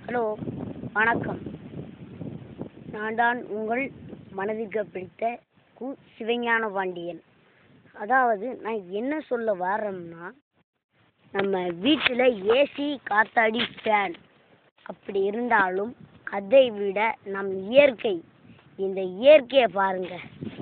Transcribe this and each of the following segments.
Hello, வணக்கம். நான் தான் உங்கள் மனதிற்கு பிடித்த சிவஞான பாண்டியன். அதாவது நான் என்ன சொல்ல வரேன்னா, நம்ம வீட்டில் ஏசி, காத்தாடி, ஃபேன் அப்படி இருந்தாலும் அதை விட நம் இயற்கை, இந்த இயற்கையை பாருங்க.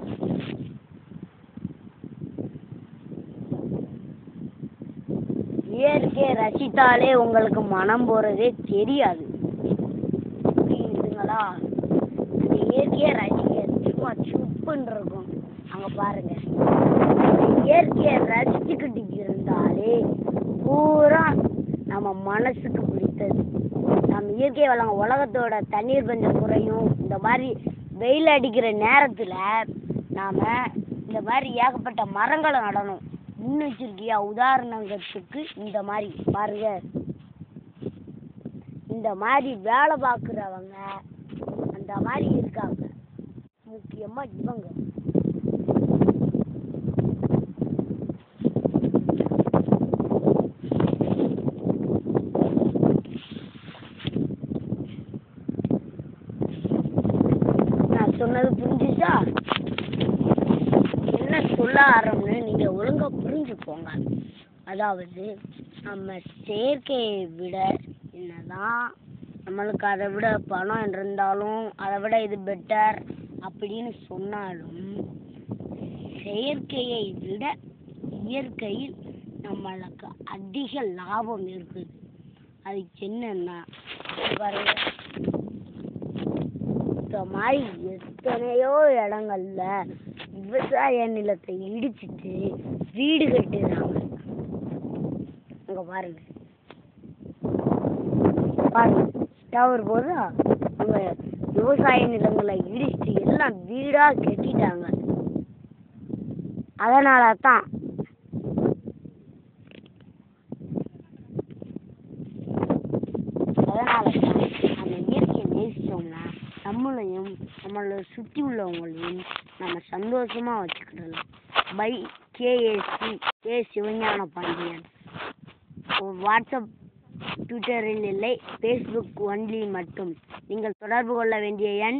இயற்கையை ரசித்தாலே உங்களுக்கு மனம் போறதே தெரியாது. புரியுதுங்களா? அந்த இயற்கையை ரசிக்க சும்மா சுப்புன்னு இருக்கும். அங்க பாருங்க, இயற்கையை ரசிச்சுக்கிட்டு இருந்தாலே பூரா நம்ம மனசுக்கு பிடித்தது. நம்ம இயற்கை வளங்க உலகத்தோட தண்ணீர் பஞ்சம் குறையும். இந்த மாதிரி வெயில் அடிக்கிற நேரத்துல நாம இந்த மாதிரி ஏகப்பட்ட மரங்களை நடணும். முன்னெச்சரிக்கையா உதாரணத்துக்கு இந்த மாதிரி பாருங்க, இந்த மாதிரி வேலை பார்க்குறவங்க அந்த மாதிரி இருக்காங்க. முக்கியமா இவங்க நான் சொன்னது புரிஞ்சுச்சா? என்ன சொல்ல ஆரம்புன்னு நீங்க ஒழுங்கா புரிஞ்சுக்கோங்க. அதாவது நம்ம செயற்கையை விட என்னதான் நம்மளுக்கு அதை விட பணம் இருந்தாலும் அதை விட இது பெட்டர் அப்படின்னு சொன்னாலும் செயற்கையை விட இயற்கையில் நம்மளுக்கு அதிக லாபம் இருக்குது. அதுக்கு என்னன்னா பாருங்க, இந்த மாதிரி எத்தனையோ இடங்கள்ல விவசாய நிலத்தை இடிச்சிட்டு வீடு கட்டுறாங்க. அங்க பாருங்க டவர் போதா, அவங்க விவசாய நிலங்களை இடிச்சிட்டு எல்லாம் வீடா கட்டிட்டாங்க. அதனால தான் நம்ம இயற்கையை நேசிச்சோம்னா நம்மளையும் நம்மளை சுற்றி உள்ளவங்களையும் நம்ம சந்தோஷமா வச்சுக்கிடலாம். By K Sivagnana Pandian. WhatsApp, ட்விட்டரில் இல்லை, ஃபேஸ்புக் ஒன்லி மட்டும். நீங்கள் தொடர்பு கொள்ள வேண்டிய எண்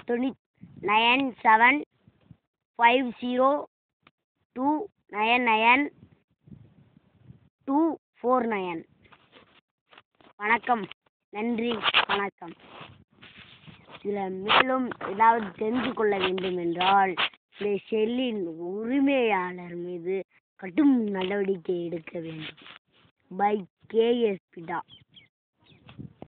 9750299249. வணக்கம், நன்றி, வணக்கம். இதில் மேலும் ஏதாவது தெரிந்து கொள்ள வேண்டும் என்றால் இந்த செல்லின் உரிமையாளர் மீது கடும் நடவடிக்கை எடுக்க வேண்டும். பை KS பிதா.